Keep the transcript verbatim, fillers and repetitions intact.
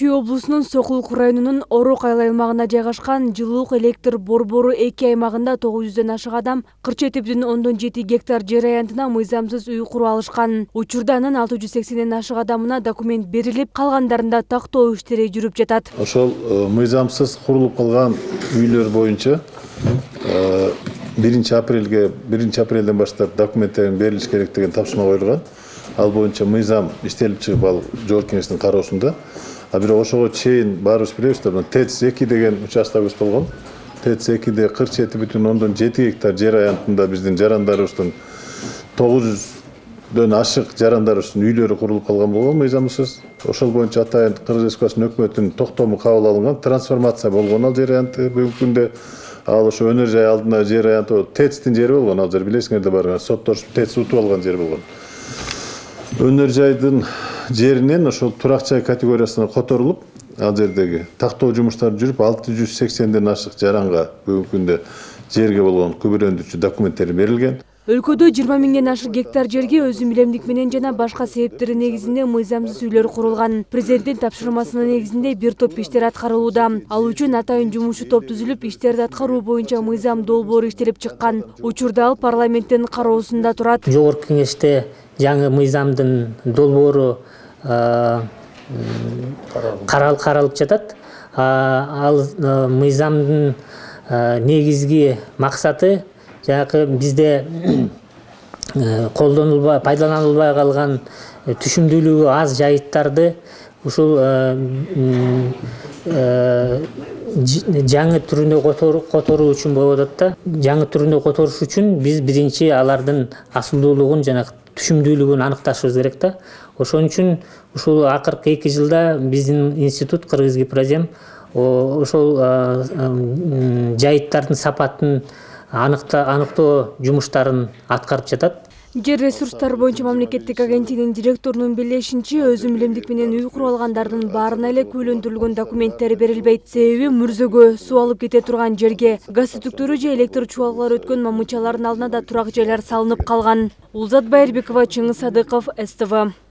Чүй облусунун Сокулук районунун Орок айыл аймагында жайгашкан жылуулук электр борбору эки аймагында тогуз жүздөн ашык адам кырк жети бүтүн ондон жети гектар жер аянтына мыйзамсыз үй куруп алышкан. Учурда анын алты жүз сексенден ашык адамына документ берилип, калгандарында тактоо иштери жүрүп жатат. Ошол мыйзамсыз курулуп калган үйлөр боюнча биринчи апрелге биринчи апрелден баштап документтерин берилиш керек деген тапшырма коюлган. Ал боюнча мыйзам иштелип чыгып, ал жогорку кеңештин кароосунда. А бирок ошого чейин баарыбыз билебиз да, ТЭЦ эки деген участогыбыз болгон. ТЭЦ экиде кырк жети бүтүн ондон жети гектар жер аянтында биздин жарандарыбыздын тогуз жүздөн ашык жарандарыбыздын үйлөрү курулуп калган болгон мыйзамсыз. Ошол боюнча атайын Кыргыз Республикасынын өкмөтүнүн токтому кабыл алынган, трансформация болгон ал жер аянты. Бүгүнкү күндө ал ошо өнөр жай алдында жер аянты ТЭЦтин жери болгон, ал жер билесиңер да бар, сотторушуп ТЭЦ утуп алган жер болгон. Өнөр жайдын жеринен ошол турак жай категориясына которулуп, ал жердеги тактоо жумуштары жүрүп, алты жүз сексенден ашык жаранга бүгүнкү күндө жерге болгон күбөлөндүрүүчү документтери берилген. Өлкөдө жыйырма миңден ашык гектар жерге өзүн билемдик менен жана башка себептер негизинде мыйзамсыз үйлөр курулган. Президенттин тапшырмасынын негизинде бир топ иштер аткарылууда. Ал үчүн атайын жумушчу топ түзүлүп, иштерди аткаруу боюнча мыйзам долбоору иштелип чыккан. Учурда ал парламенттин кароосунда турат. Жогорку кеңеште жаңы мыйзамдын долбоору каралып жатат. Ал мыйзамдын негизги максаты жаңы бизде колдонулбай, пайдаланылбай калган түшүмдүүлүгү аз жайыттарды ушул жаңы түрүнө которуу үчүн болуп атат да. Жаңы түрүнө которуш үчүн биз биринчи алардын асылдуулугун жана түшүмдүүлүгүн аныкташыбыз керек да. Ошон үчүн ушул акыркы эки жылда биздин институт Кыргызгипрозем ошол жайыттардын сапатын аныктоо жумуштарын аткарып жатат. Жер ресурстары боюнча мамлекеттик агенттигинин директорунун билешинче, өзүн билемдик менен үй куруп алгандардын баарына эле күбөлөндүрүлгөн документтер берилбейт. Себеби мурзөгө, суу алып кете турган жерге, газ түтүктөрү же электр чубалгалары өткөн мамычалардын алдына да турак жайлар салынып калган. Улзат Байырбекова, Чыңгыз Садыков, СТВ.